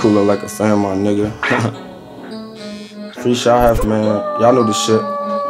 cooler like a fan, my nigga. Free shot half, man. Y'all know this shit.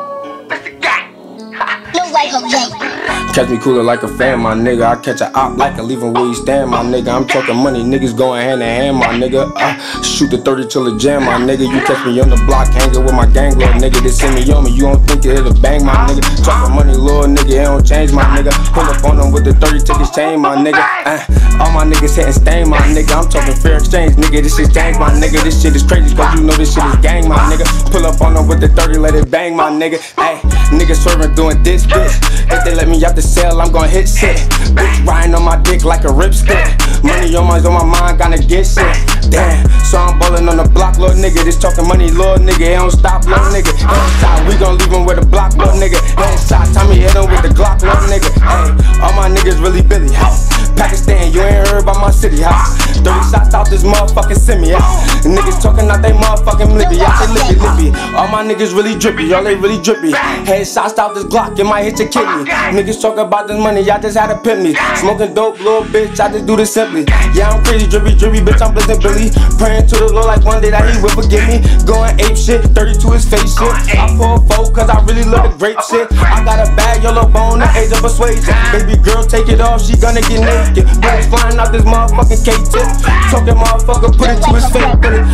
Catch me cooler like a fan, my nigga. I catch a op like a leave him where he stand, my nigga. I'm talking money, niggas going hand in hand, my nigga. Shoot the 30 till it jam, my nigga. You catch me on the block, hanging with my gang, little nigga. They send me on me, you don't think it'll bang, my nigga. Talking money, little nigga, it don't change, my nigga. Pull up on them with the 30 tickets chain, my nigga. All my niggas hitting stain, my nigga. I'm talking fair exchange, nigga. This shit gang, my nigga. This shit is crazy, cause you know this shit is gang, my nigga. Pull up on them with the 30, let it bang, my nigga. Ay, niggas swerving doing this, bitch. If they let me out the cell, I'm gon' hit shit. Bitch riding on my dick like a ripstick. Money on my mind, gotta get shit. Damn, so I'm ballin' on the block, little nigga. This talking money, little nigga. It don't stop, little nigga. Headshot, we gon' leave him with a block, little nigga. Headshot, Tommy hit him with the Glock, little nigga. Hey, all my niggas really Billy. Pakistan, you ain't heard about my city house. 30 shots out this motherfucking semi. Niggas talking out they motherfucking lippy. I say lippy. All my niggas really drippy, y'all they really drippy. Headshots out this Glock, it might hit your kidney. Niggas talk about this money, y'all just had to pimp me. Smoking dope, little bitch, I just do this simply. Yeah, I'm crazy, drippy, bitch, I'm blizzing Billy. Praying to the Lord like one day that he will forgive me. Going ape shit, 32 his face shit. I pour a 4 cause I really love the grape shit. I got a bag, yellow bone, the age of persuasion. Baby girl, take it off, she gonna get naked. Bullets flying out this motherfucking K-tip. Talking motherfucker, put it to his face,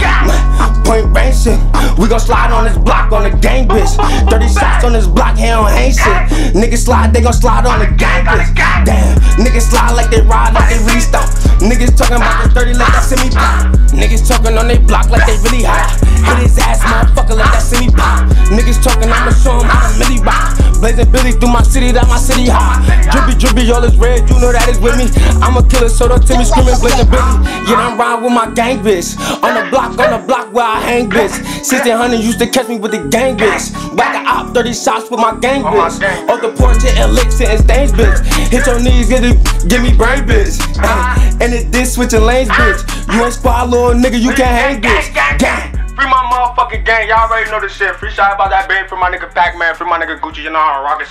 point blank shit. We gon' slide on this block on the gang, bitch. 30 shots on this block, he don't hang shit. Niggas slide, they gon' slide on the gang, bitch. Damn, niggas slide like they ride, like they restart. Niggas talking about the 30 like that semi pop. Niggas talking on they block like they really hot. Hit his ass, motherfucker, like that semi pop. Niggas talking, I'ma show him how to milli rock. Blazing Billy through my city, that my city hot. Drippy, all is red, you know that is with me. I'm a killer, so don't tell me screaming, blazing Billy. Yeah, I'm riding with my gang, bitch. On the block where I hang, bitch. 1600 used to catch me with the gang, bitch. Whack a op, 30 shots with my gang, bitch. Off the porch, hitting licks, hitting stains, bitch. Hit your knees, give me brain, bitch. And it's this switching lanes, bitch. You ain't squad, little nigga, you can't hang, bitch. Gang. Free my motherfucking gang, y'all already know this shit. Free shot about that baby, free my nigga Pac-Man, free my nigga Gucci, you know how I rock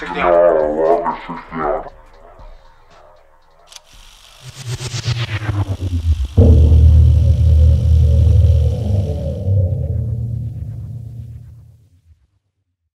it 60.